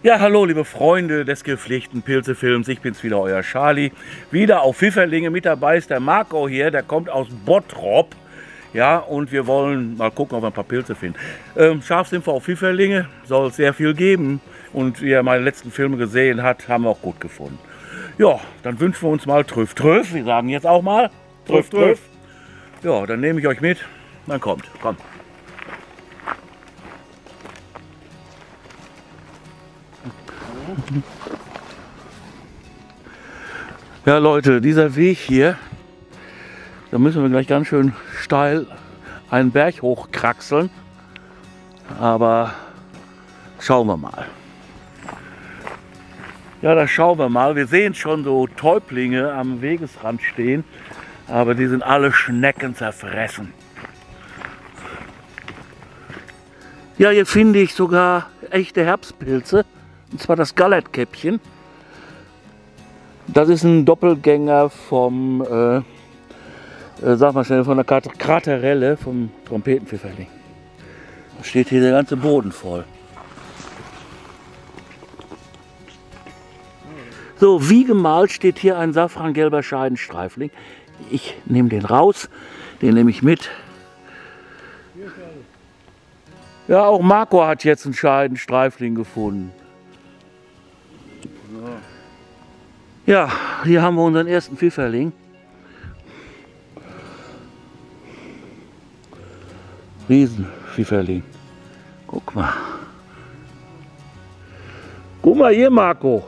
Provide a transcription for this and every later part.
Ja, hallo liebe Freunde des gepflegten Pilzefilms, ich bin's wieder, euer Charlie. Wieder auf Pfifferlinge, mit dabei ist der Marco hier, der kommt aus Bottrop. Ja, und wir wollen mal gucken, ob wir ein paar Pilze finden. Scharf sind wir auf Pfifferlinge, soll es sehr viel geben. Und wie ihr meine letzten Filme gesehen habt, haben wir auch gut gefunden. Ja, dann wünschen wir uns mal Trüff, Trüff. Wir sagen jetzt auch mal Trüff, Trüff. Ja, dann nehme ich euch mit, dann kommt. Ja Leute, dieser Weg hier, da müssen wir gleich ganz schön steil einen Berg hochkraxeln, aber schauen wir mal. Ja, da schauen wir mal. Wir sehen schon so Täublinge am Wegesrand stehen, aber die sind alle Schnecken zerfressen. Ja, hier finde ich sogar echte Herbstpilze, und zwar das Gallertkäppchen. Das ist ein Doppelgänger vom, sag mal schnell, von der Kraterelle, vom Trompetenpfifferling. Da steht hier der ganze Boden voll. So, wie gemalt steht hier ein safrangelber Scheidenstreifling. Ich nehme den raus, den nehme ich mit. Ja, auch Marco hat jetzt einen Scheidenstreifling gefunden. Ja, hier haben wir unseren ersten Pfifferling. Riesenpfifferling. Guck mal. Guck mal hier, Marco.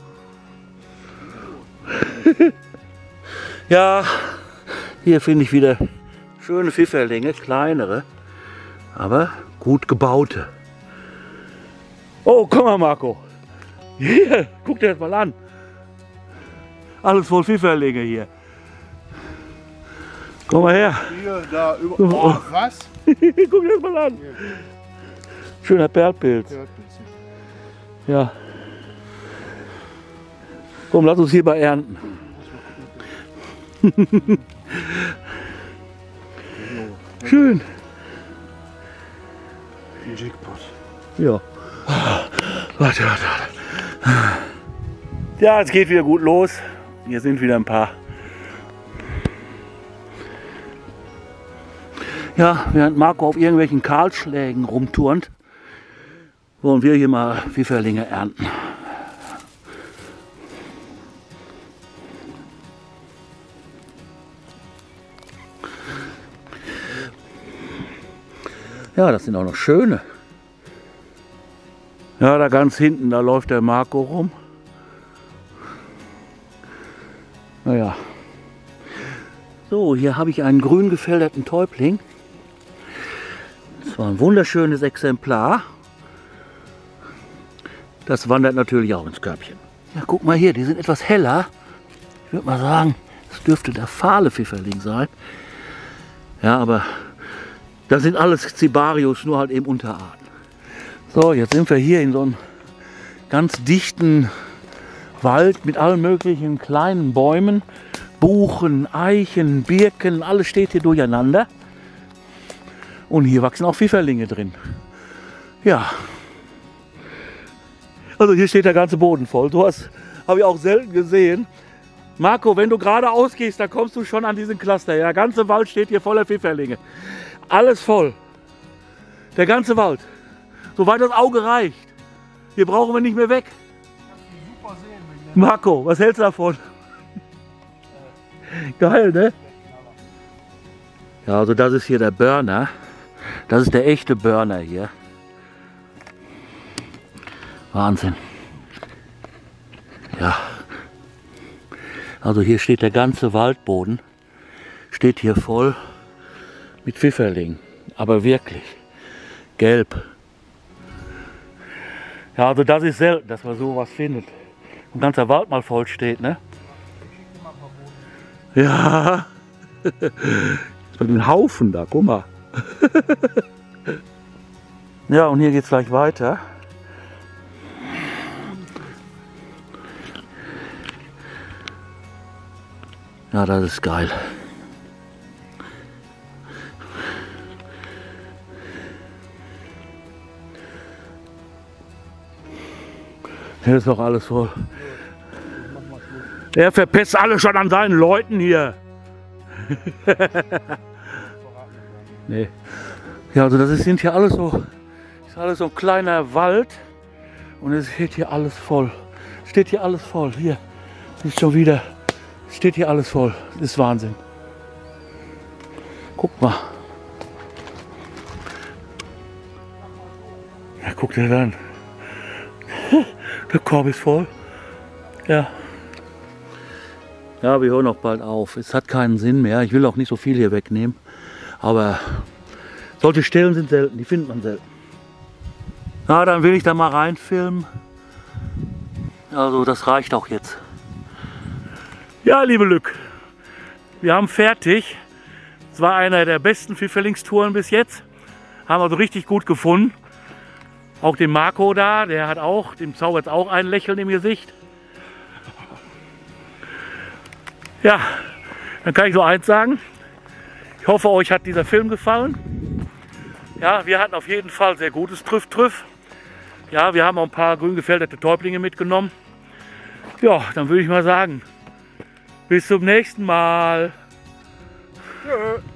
Ja, hier finde ich wieder schöne Pfifferlinge, kleinere, aber gut gebaute. Oh, guck mal, Marco. Hier, guck dir das mal an. Alles voll Pfifferlinge hier. Komm mal her. Hier, da, über. Oh, was? Guck dir das mal an. Schöner Perlpilz. Ja. Komm, lass uns hierbei ernten. Schön. Ein Jackpot. Ja. Warte. Ja, es geht wieder gut los. Hier sind wieder ein paar. Ja, während Marco auf irgendwelchen Kahlschlägen rumturnt, wollen wir hier mal Pfifferlinge ernten. Ja, das sind auch noch schöne. Ja, da ganz hinten, da läuft der Marco rum. Naja. So, hier habe ich einen grün gefälterten Täubling. Das war ein wunderschönes Exemplar. Das wandert natürlich auch ins Körbchen. Ja, guck mal hier, die sind etwas heller. Ich würde mal sagen, das dürfte der fahle Pfifferling sein. Ja, aber das sind alles Cibarius, nur halt eben Unterarten. So, jetzt sind wir hier in so einem ganz dichten Wald mit allen möglichen kleinen Bäumen. Buchen, Eichen, Birken, alles steht hier durcheinander. Und hier wachsen auch Pfifferlinge drin. Ja. Also hier steht der ganze Boden voll. Sowas habe ich auch selten gesehen. Marco, wenn du geradeaus gehst, da kommst du schon an diesen Cluster. Der ganze Wald steht hier voller Pfifferlinge. Alles voll. Der ganze Wald. Soweit das Auge reicht. Hier brauchen wir nicht mehr weg. Marco, was hältst du davon? Geil, ne? Ja, also das ist hier der Burner. Das ist der echte Burner hier. Wahnsinn. Ja. Also hier steht der ganze Waldboden. Steht hier voll mit Pfifferlingen. Aber wirklich. Gelb. Ja, also das ist selten, dass man sowas findet. Ein ganzer Wald mal voll steht, ne? Ja. Jetzt mit einem Haufen da, guck mal. Ja, und hier geht's gleich weiter. Ja, das ist geil. Hier ist doch alles voll. Er verpisst alle schon an seinen Leuten hier. Nee. Ja, also sind hier alles so, ist alles so ein kleiner Wald und es steht hier alles voll. Steht hier alles voll. Hier ist schon wieder, steht hier alles voll. Das ist Wahnsinn. Guck mal. Ja, guck dir das an. Der Korb ist voll. Ja. Ja, wir hören auch bald auf. Es hat keinen Sinn mehr. Ich will auch nicht so viel hier wegnehmen. Aber solche Stellen sind selten. Die findet man selten. Na, dann will ich da mal reinfilmen. Also das reicht auch jetzt. Ja, liebe Lück. Wir haben fertig. Es war einer der besten Pfifferlingstouren bis jetzt. Haben also richtig gut gefunden. Auch den Marco da, der hat auch, dem zaubert auch ein Lächeln im Gesicht. Ja, dann kann ich so eins sagen. Ich hoffe, euch hat dieser Film gefallen. Ja, wir hatten auf jeden Fall sehr gutes Trüff. Ja, wir haben auch ein paar grün gefälterte Täublinge mitgenommen. Ja, dann würde ich mal sagen, bis zum nächsten Mal. Tschö.